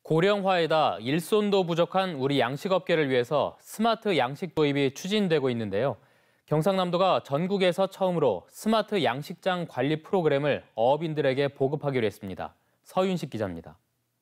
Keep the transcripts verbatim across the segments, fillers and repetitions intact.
고령화에다 일손도 부족한 우리 양식업계를 위해서 스마트 양식 도입이 추진되고 있는데요. 경상남도가 전국에서 처음으로 스마트 양식장 관리 프로그램을 어업인들에게 보급하기로 했습니다. 서윤식 기자입니다.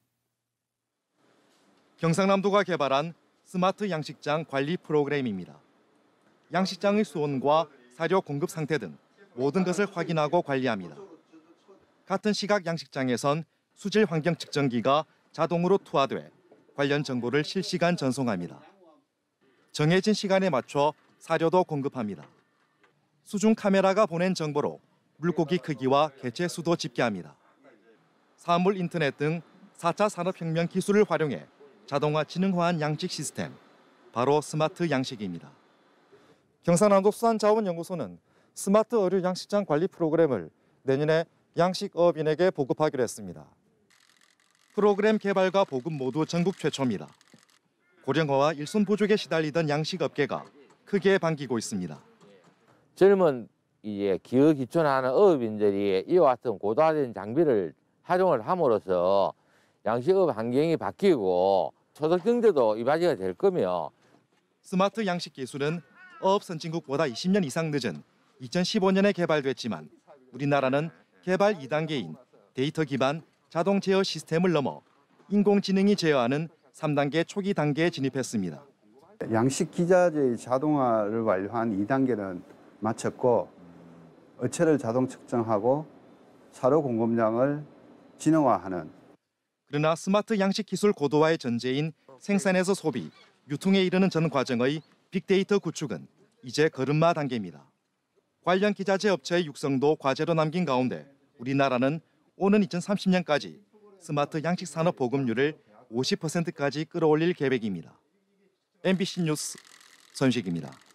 경상남도가 개발한 스마트 양식장 관리 프로그램입니다. 양식장의 수온과 사료 공급 상태 등 모든 것을 확인하고 관리합니다. 같은 시각 양식장에선 수질 환경 측정기가 자동으로 투하돼 관련 정보를 실시간 전송합니다. 정해진 시간에 맞춰 사료도 공급합니다. 수중 카메라가 보낸 정보로 물고기 크기와 개체 수도 집계합니다. 사물 인터넷 등 사 차 산업혁명 기술을 활용해 자동화 지능화한 양식 시스템, 바로 스마트 양식입니다. 경상남도 수산자원연구소는 스마트 어류 양식장 관리 프로그램을 내년에 양식어업인에게 보급하기로 했습니다. 프로그램 개발과 보급 모두 전국 최초입니다. 고령화와 일손 부족에 시달리던 양식업계가 크게 반기고 있습니다. 젊은 이제 기업 기초하는 어업인들이 이와 같은 고도화된 장비를 활용을 함으로써 양식업 환경이 바뀌고 소득 경제도 이바지가 될 거며. 스마트 양식 기술은 어업 선진국보다 이십 년 이상 늦은 이천십오 년에 개발됐지만 우리나라는 개발 이 단계인 데이터 기반 자동 제어 시스템을 넘어 인공지능이 제어하는 삼 단계 초기 단계에 진입했습니다. 양식 기자재의 자동화를 완료한 이 단계는 마쳤고 어체를 자동 측정하고 사료 공급량을 지능화하는. 그러나 스마트 양식 기술 고도화의 전제인 생산에서 소비, 유통에 이르는 전 과정의 빅데이터 구축은 이제 걸음마 단계입니다. 관련 기자재 업체의 육성도 과제로 남긴 가운데 우리나라는 오는 이천삼십 년까지 스마트 양식 산업 보급률을 오십 퍼센트까지 끌어올릴 계획입니다. 엠비씨 뉴스 손식입니다.